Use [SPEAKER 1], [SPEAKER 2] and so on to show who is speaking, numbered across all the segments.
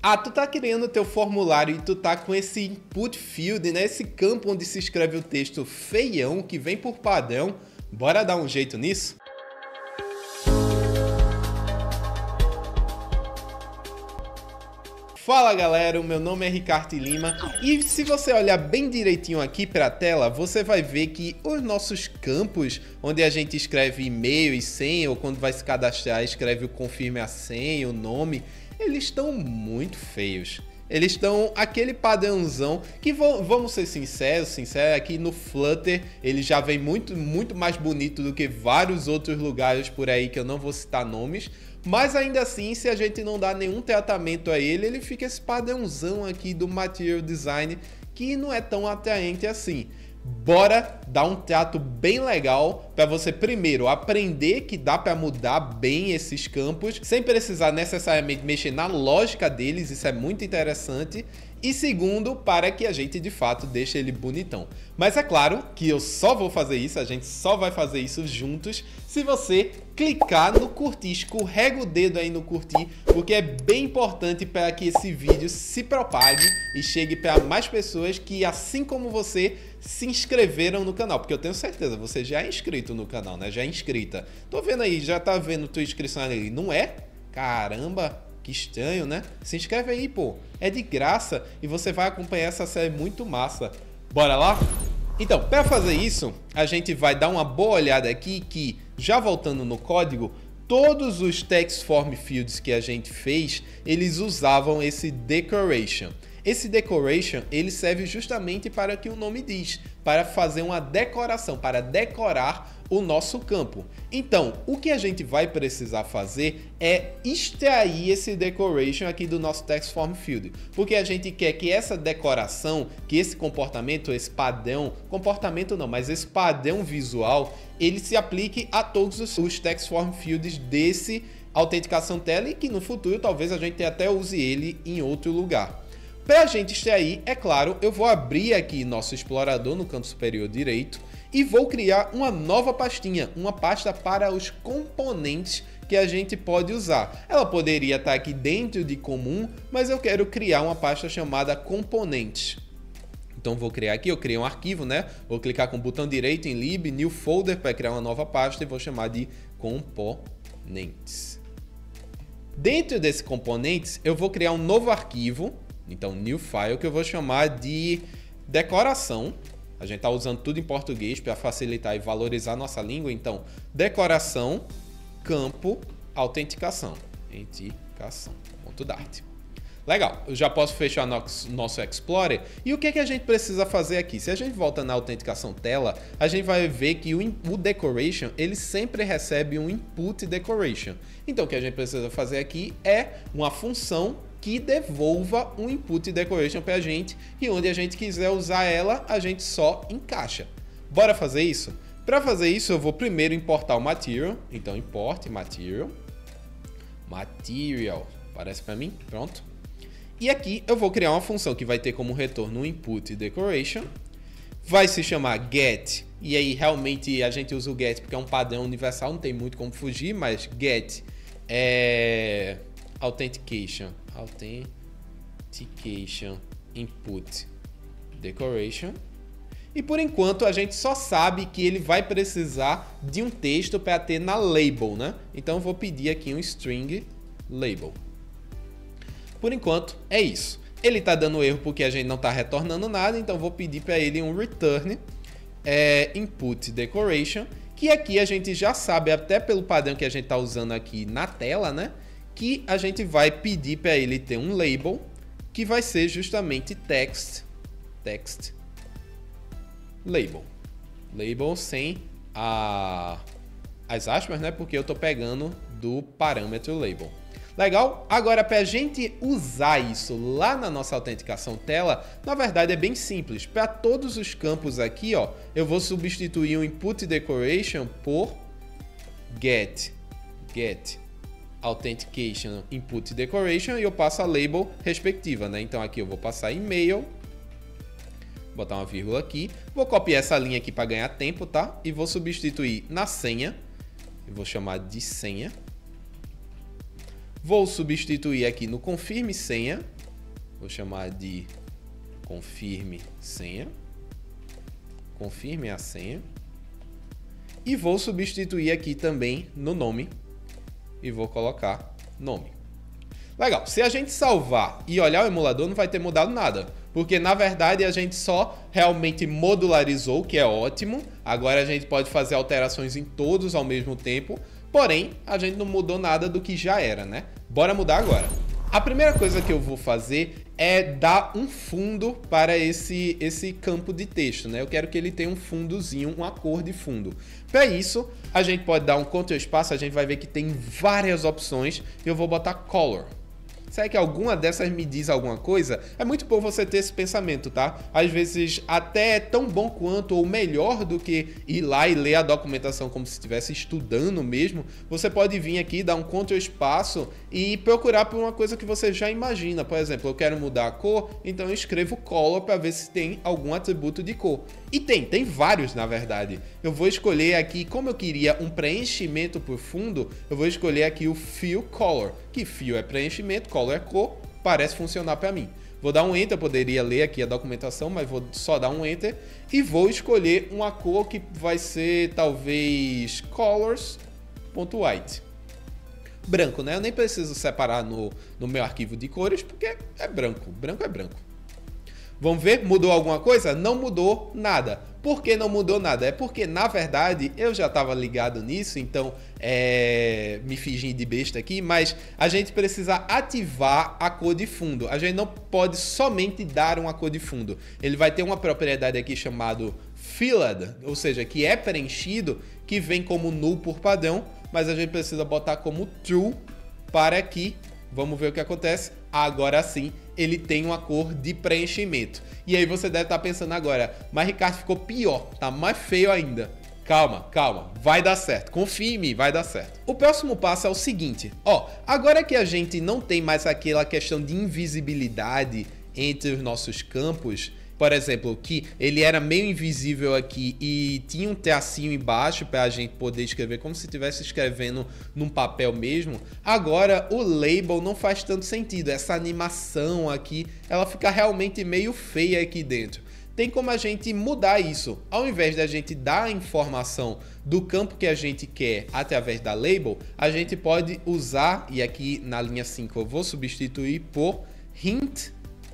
[SPEAKER 1] Ah, tu tá criando teu formulário e tu tá com esse input field, né? Esse campo onde se escreve o texto feião que vem por padrão. Bora dar um jeito nisso? Fala galera, o meu nome é Ricardo Lima e se você olhar bem direitinho aqui para a tela, você vai ver que os nossos campos, onde a gente escreve e-mail e senha, ou quando vai se cadastrar escreve o confirme a senha, o nome, eles estão muito feios. Eles estão aquele padrãozão que, vamos ser sinceros, aqui no Flutter ele já vem muito mais bonito do que vários outros lugares por aí que eu não vou citar nomes. Mas ainda assim, se a gente não dá nenhum tratamento a ele, ele fica esse padrãozão aqui do Material Design que não é tão atraente assim. Bora dar um trato bem legal para você primeiro aprender que dá para mudar bem esses campos sem precisar necessariamente mexer na lógica deles, isso é muito interessante. E segundo, para que a gente de fato deixe ele bonitão. Mas é claro que eu só vou fazer isso, a gente só vai fazer isso juntos se você clicar no curtir, escorrega o dedo aí no curtir, porque é bem importante para que esse vídeo se propague e chegue para mais pessoas que, assim como você, se inscreveram no canal. Porque eu tenho certeza, você já é inscrito no canal, né? Já é inscrita. Tô vendo aí, já tá vendo tua inscrição ali, não é? Caramba! Que estranho, né? Se inscreve aí, pô. É de graça e você vai acompanhar essa série muito massa. Bora lá? Então, para fazer isso, a gente vai dar uma boa olhada aqui que, já voltando no código, todos os text form fields que a gente fez, eles usavam esse decoration. Esse decoration, ele serve justamente para o que o nome diz, para fazer uma decoração, para decorar o nosso campo. Então, o que a gente vai precisar fazer é extrair esse decoration aqui do nosso text form field, porque a gente quer que essa decoração, que esse comportamento, esse padrão, comportamento não, mas esse padrão visual, ele se aplique a todos os text form fields desse autenticação tela e que no futuro talvez a gente até use ele em outro lugar. Para a gente extrair, é claro, eu vou abrir aqui nosso explorador no canto superior direito e vou criar uma nova pastinha, uma pasta para os componentes que a gente pode usar. Ela poderia estar aqui dentro de comum, mas eu quero criar uma pasta chamada componentes. Então vou criar aqui, eu criei um arquivo, né? Vou clicar com o botão direito em lib, new folder para criar uma nova pasta e vou chamar de componentes. Dentro desse componentes, eu vou criar um novo arquivo. Então, new file, que eu vou chamar de decoração. A gente está usando tudo em português para facilitar e valorizar a nossa língua. Então, decoração, campo, autenticação. Autenticação.dart. Legal, eu já posso fechar nosso Explorer. E o que a gente precisa fazer aqui? Se a gente volta na autenticação tela, a gente vai ver que o decoration, ele sempre recebe um input decoration. Então, o que a gente precisa fazer aqui é uma função que devolva um input decoration para a gente e onde a gente quiser usar ela, a gente só encaixa. Bora fazer isso? Para fazer isso, eu vou primeiro importar o material. Então, import material. Material. Aparece para mim? Pronto. E aqui eu vou criar uma função que vai ter como retorno um input decoration. Vai se chamar get. E aí, realmente, a gente usa o get porque é um padrão universal, não tem muito como fugir, mas get é authentication input decoration. E por enquanto a gente só sabe que ele vai precisar de um texto para ter na label, né? Então eu vou pedir aqui um string label. Por enquanto é isso. Ele está dando erro porque a gente não está retornando nada, então eu vou pedir para ele um return input decoration, que aqui a gente já sabe até pelo padrão que a gente está usando aqui na tela, né? Que a gente vai pedir para ele ter um label, que vai ser justamente text label. Label sem as aspas, né? Porque eu estou pegando do parâmetro label. Legal? Agora, para a gente usar isso lá na nossa autenticação tela, na verdade é bem simples. Para todos os campos aqui, ó, eu vou substituir o input decoration por get authentication input decoration e eu passo a label respectiva, né? Então aqui eu vou passar e-mail, botar uma vírgula aqui, vou copiar essa linha aqui para ganhar tempo, tá? E vou substituir na senha, eu vou chamar de senha. Vou substituir aqui no confirme senha. Vou chamar de confirme senha. Confirme a senha. E vou substituir aqui também no nome. E vou colocar nome. Legal, se a gente salvar e olhar o emulador, não vai ter mudado nada. Porque, na verdade, a gente só realmente modularizou, que é ótimo. Agora a gente pode fazer alterações em todos ao mesmo tempo. Porém, a gente não mudou nada do que já era, né? Bora mudar agora. A primeira coisa que eu vou fazer é dar um fundo para esse campo de texto, né? Eu quero que ele tenha um fundozinho, uma cor de fundo. Para isso, a gente pode dar um Ctrl espaço, a gente vai ver que tem várias opções. Eu vou botar Color. Será que alguma dessas me diz alguma coisa? É muito bom você ter esse pensamento, tá? Às vezes até é tão bom quanto ou melhor do que ir lá e ler a documentação como se estivesse estudando mesmo. Você pode vir aqui, dar um Ctrl espaço e procurar por uma coisa que você já imagina. Por exemplo, eu quero mudar a cor, então eu escrevo Color para ver se tem algum atributo de cor. E tem vários na verdade. Eu vou escolher aqui, como eu queria um preenchimento por fundo, eu vou escolher aqui o Fill Color, que Fill é preenchimento, Color é cor, parece funcionar para mim. Vou dar um Enter, eu poderia ler aqui a documentação, mas vou só dar um Enter e vou escolher uma cor que vai ser talvez colors.white. Branco, né? Eu nem preciso separar no meu arquivo de cores porque é branco, branco é branco. Vamos ver? Mudou alguma coisa? Não mudou nada. Por que não mudou nada? É porque, na verdade, eu já estava ligado nisso, então me fingindo de besta aqui, mas a gente precisa ativar a cor de fundo. A gente não pode somente dar uma cor de fundo. Ele vai ter uma propriedade aqui chamada Filled, ou seja, que é preenchido, que vem como null por padrão, mas a gente precisa botar como true para que, vamos ver o que acontece, agora sim, ele tem uma cor de preenchimento. E aí você deve estar pensando agora, mas Ricardo, ficou pior, tá mais feio ainda. Calma, calma, vai dar certo, confia em mim, vai dar certo. O próximo passo é o seguinte, agora que a gente não tem mais aquela questão de invisibilidade entre os nossos campos, por exemplo, que ele era meio invisível aqui e tinha um tracinho embaixo para a gente poder escrever como se estivesse escrevendo num papel mesmo. Agora o label não faz tanto sentido. Essa animação aqui, ela fica realmente meio feia aqui dentro. Tem como a gente mudar isso. Ao invés da gente dar a informação do campo que a gente quer através da label, a gente pode usar, e aqui na linha 5 eu vou substituir por hint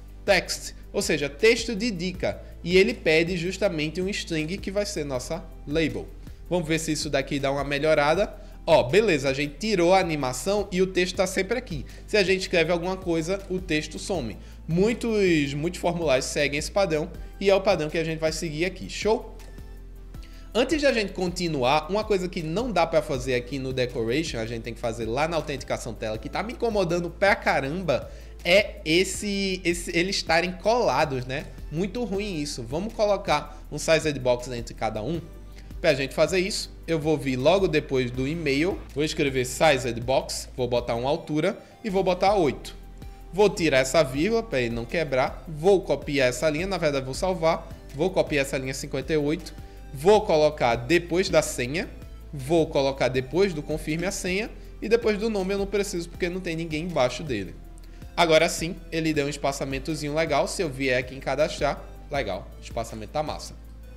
[SPEAKER 1] text. Ou seja, texto de dica. E ele pede justamente um string que vai ser nossa label. Vamos ver se isso daqui dá uma melhorada. Beleza, a gente tirou a animação e o texto está sempre aqui. Se a gente escreve alguma coisa, o texto some. Muitos formulários seguem esse padrão e é o padrão que a gente vai seguir aqui. Show? Antes de a gente continuar, uma coisa que não dá para fazer aqui no Decoration, a gente tem que fazer lá na autenticação tela, que tá me incomodando pra caramba, é eles estarem colados, né? Muito ruim isso. Vamos colocar um sized box entre cada um. Para a gente fazer isso, eu vou vir logo depois do e-mail, vou escrever sized box, vou botar uma altura e vou botar 8. Vou tirar essa vírgula para ele não quebrar, vou copiar essa linha, na verdade vou salvar, vou copiar essa linha 58, vou colocar depois da senha, vou colocar depois do confirme a senha e depois do nome eu não preciso porque não tem ninguém embaixo dele. Agora sim, ele deu um espaçamentozinho legal. Se eu vier aqui em cadastrar, legal, o espaçamento tá massa.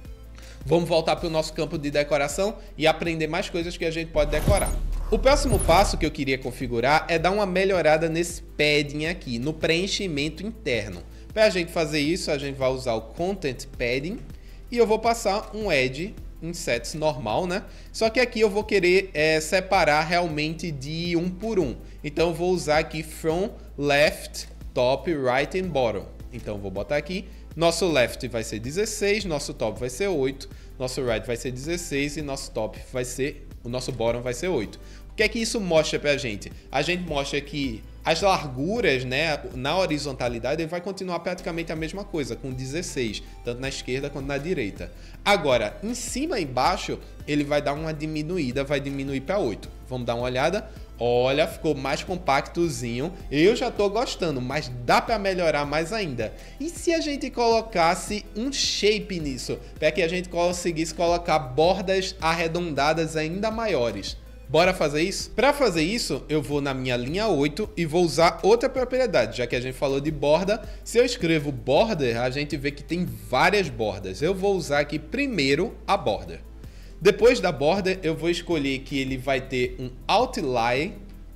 [SPEAKER 1] Vamos voltar para o nosso campo de decoração e aprender mais coisas que a gente pode decorar. O próximo passo que eu queria configurar é dar uma melhorada nesse padding aqui, no preenchimento interno. Para a gente fazer isso, a gente vai usar o Content Padding e eu vou passar um Edge Insets normal, né? Só que aqui eu vou querer separar realmente de um por um. Então eu vou usar aqui From Left, Top, Right and Bottom. Então eu vou botar aqui, nosso Left vai ser 16, nosso Top vai ser 8, nosso Right vai ser 16 e nosso Top vai ser, o nosso Bottom vai ser 8. O que é que isso mostra pra gente? A gente mostra que as larguras, né, na horizontalidade, ele vai continuar praticamente a mesma coisa, com 16, tanto na esquerda quanto na direita. Agora, em cima e embaixo, ele vai dar uma diminuída, vai diminuir para 8. Vamos dar uma olhada? Olha, ficou mais compactozinho. Eu já tô gostando, mas dá para melhorar mais ainda. E se a gente colocasse um shape nisso, para que a gente conseguisse colocar bordas arredondadas ainda maiores? Bora fazer isso? Para fazer isso, eu vou na minha linha 8 e vou usar outra propriedade, já que a gente falou de borda. Se eu escrevo border, a gente vê que tem várias bordas. Eu vou usar aqui primeiro a border. Depois da border, eu vou escolher que ele vai ter um outline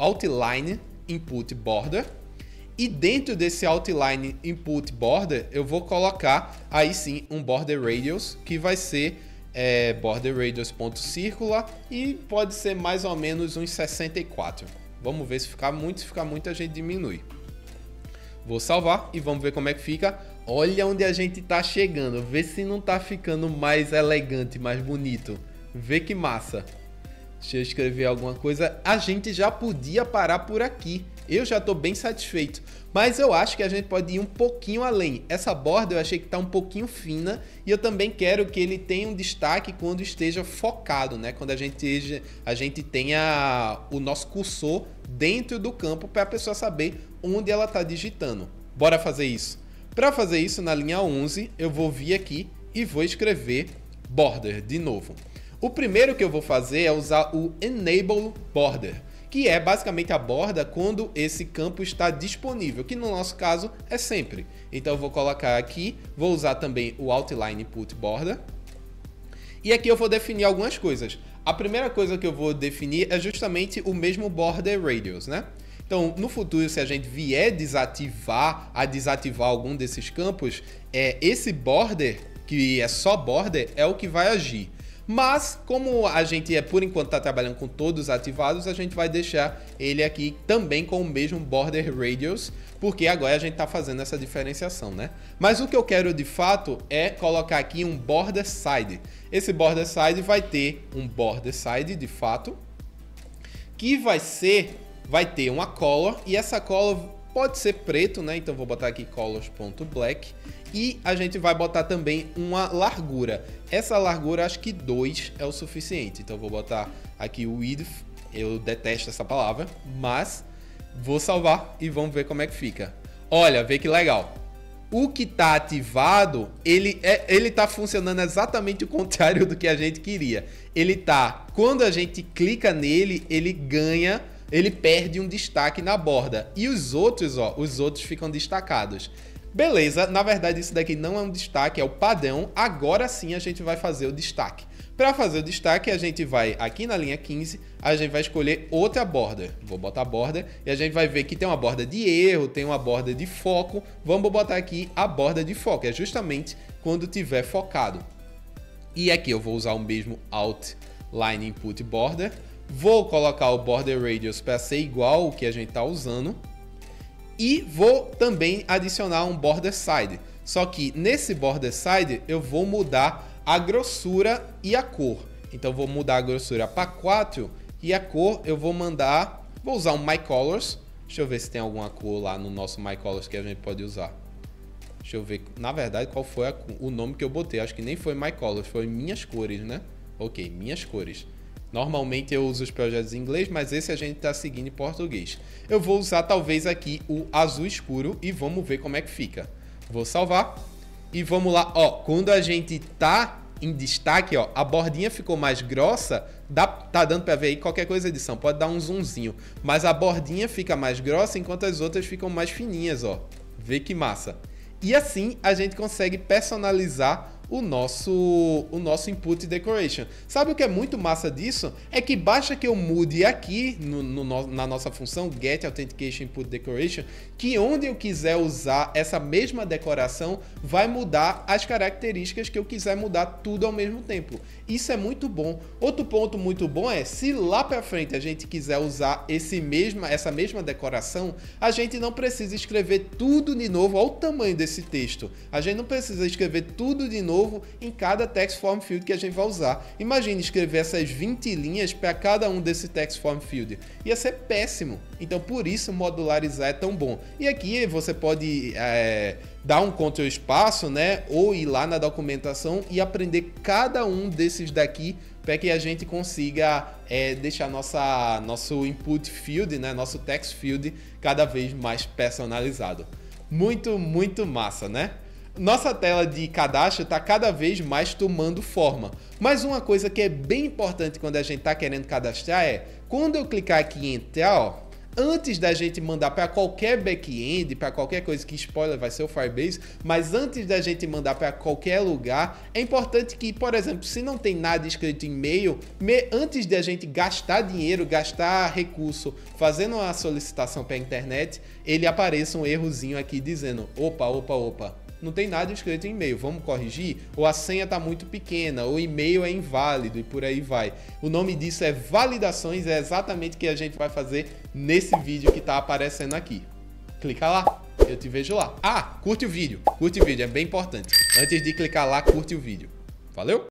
[SPEAKER 1] input border. E dentro desse outline input border, eu vou colocar aí sim um border radius, que vai ser border radius.circular e pode ser mais ou menos uns 64. Vamos ver se ficar muito, a gente diminui. Vou salvar e vamos ver como é que fica. Olha onde a gente tá chegando, vê se não tá ficando mais elegante, mais bonito. Vê que massa. Deixa eu escrever alguma coisa. A gente já podia parar por aqui. Eu já estou bem satisfeito. Mas eu acho que a gente pode ir um pouquinho além. Essa borda eu achei que está um pouquinho fina. E eu também quero que ele tenha um destaque quando esteja focado, né? Quando a gente tenha o nosso cursor dentro do campo para a pessoa saber onde ela está digitando. Bora fazer isso. Para fazer isso, na linha 11, eu vou vir aqui e vou escrever border de novo. O primeiro que eu vou fazer é usar o enable border, que é basicamente a borda quando esse campo está disponível, que no nosso caso é sempre. Então eu vou colocar aqui, vou usar também o outline input border. E aqui eu vou definir algumas coisas. A primeira coisa que eu vou definir é justamente o mesmo border radius, né? Então, no futuro, se a gente vier desativar algum desses campos, esse border, que é só border, é o que vai agir. Mas, como a gente, por enquanto, está trabalhando com todos ativados, a gente vai deixar ele aqui também com o mesmo border radius, porque agora a gente está fazendo essa diferenciação, né? Mas o que eu quero, de fato, é colocar aqui um border side. Esse border side vai ter um border side, de fato, que vai ter uma color, e essa color pode ser preto, né? Então vou botar aqui colors.black. E a gente vai botar também uma largura. Essa largura, acho que 2 é o suficiente. Então vou botar aqui o width. Eu detesto essa palavra, mas vou salvar e vamos ver como é que fica. Olha, vê que legal. O que está ativado, ele está funcionando exatamente o contrário do que a gente queria. Quando a gente clica nele, ele perde um destaque na borda. E os outros ficam destacados. Beleza, na verdade isso daqui não é um destaque, é o padrão. Agora sim a gente vai fazer o destaque. Para fazer o destaque, a gente vai aqui na linha 15, a gente vai escolher outra borda. Vou botar borda e a gente vai ver que tem uma borda de erro, tem uma borda de foco. Vamos botar aqui a borda de foco, é justamente quando tiver focado. E aqui eu vou usar o mesmo outline input border. Vou colocar o border radius para ser igual ao que a gente está usando. E vou também adicionar um border side. Só que nesse border side eu vou mudar a grossura e a cor. Então vou mudar a grossura para 4 e a cor eu vou usar um mycolors. Deixa eu ver se tem alguma cor lá no nosso mycolors que a gente pode usar. Deixa eu ver, na verdade, qual foi o nome que eu botei. Acho que nem foi mycolors, foi minhas cores, né? Ok, minhas cores. Normalmente eu uso os projetos em inglês, mas esse a gente está seguindo em português. Eu vou usar talvez aqui o azul escuro e vamos ver como é que fica. Vou salvar e vamos lá. Ó, quando a gente tá em destaque, ó, a bordinha ficou mais grossa. Tá dando para ver aí, qualquer coisa edição, pode dar um zoomzinho. Mas a bordinha fica mais grossa enquanto as outras ficam mais fininhas, ó. Vê que massa. E assim a gente consegue personalizar o nosso input decoration. Sabe o que é muito massa disso? É que basta que eu mude aqui na nossa função get authentication input decoration, que onde eu quiser usar essa mesma decoração vai mudar as características que eu quiser mudar tudo ao mesmo tempo. Isso é muito bom. Outro ponto muito bom é, se lá para frente a gente quiser usar essa mesma decoração, a gente não precisa escrever tudo de novo. Olha o tamanho desse texto. A gente não precisa escrever tudo de novo em cada text form field que a gente vai usar. Imagine escrever essas 20 linhas para cada um desse text form field. Ia ser péssimo. Então, por isso, modularizar é tão bom. E aqui você pode dar um Ctrl espaço, né? Ou ir lá na documentação e aprender cada um desses daqui para que a gente consiga deixar nosso input field, né? Nosso text field cada vez mais personalizado. Muito, muito massa, né? Nossa tela de cadastro está cada vez mais tomando forma. Mas uma coisa que é bem importante quando a gente está querendo cadastrar é, quando eu clicar aqui em entrar, ó, antes da gente mandar para qualquer back-end, para qualquer coisa, que spoiler vai ser o Firebase, mas antes da gente mandar para qualquer lugar, é importante que, por exemplo, se não tem nada escrito em e-mail, antes de a gente gastar dinheiro, gastar recurso fazendo uma solicitação para a internet, ele apareça um errozinho aqui dizendo, opa, não tem nada escrito em e-mail, vamos corrigir? Ou a senha está muito pequena, ou o e-mail é inválido e por aí vai. O nome disso é validações, é exatamente o que a gente vai fazer nesse vídeo que está aparecendo aqui. Clica lá, eu te vejo lá. Ah, curte o vídeo, é bem importante. Antes de clicar lá, curte o vídeo. Valeu?